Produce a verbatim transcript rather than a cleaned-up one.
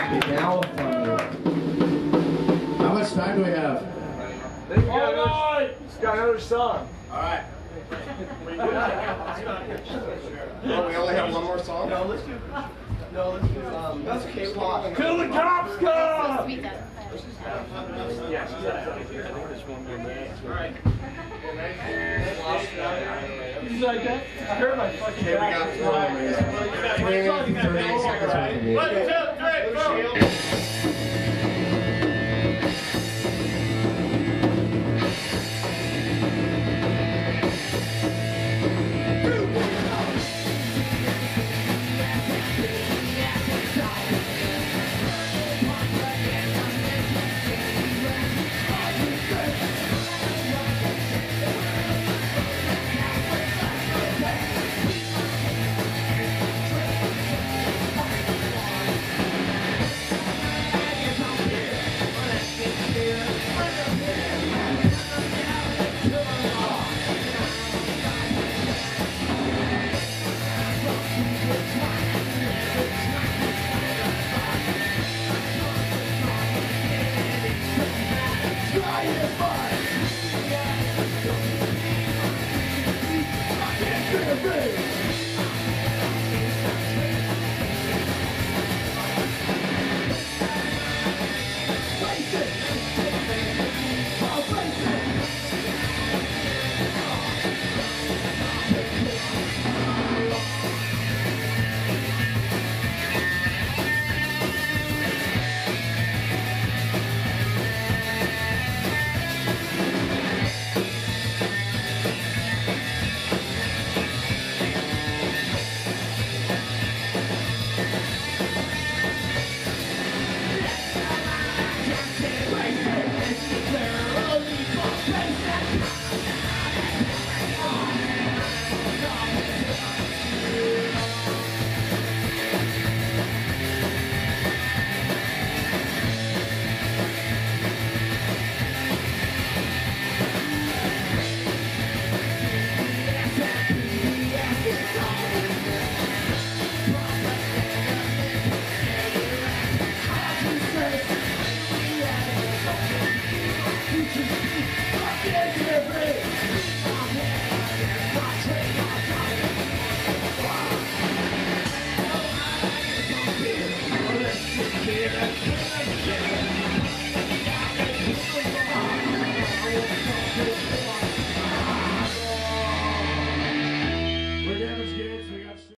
Now, how much time do we have? All right. He's got another song. All right. We do. Oh, we only have one more song? No, let's do. No, let's do. Um, that's K-pop. Till the cops come. Yes. All right. You like that? I heard my fucking. Okay, we got four minutes. twenty, thirty seconds. One, two, three, four.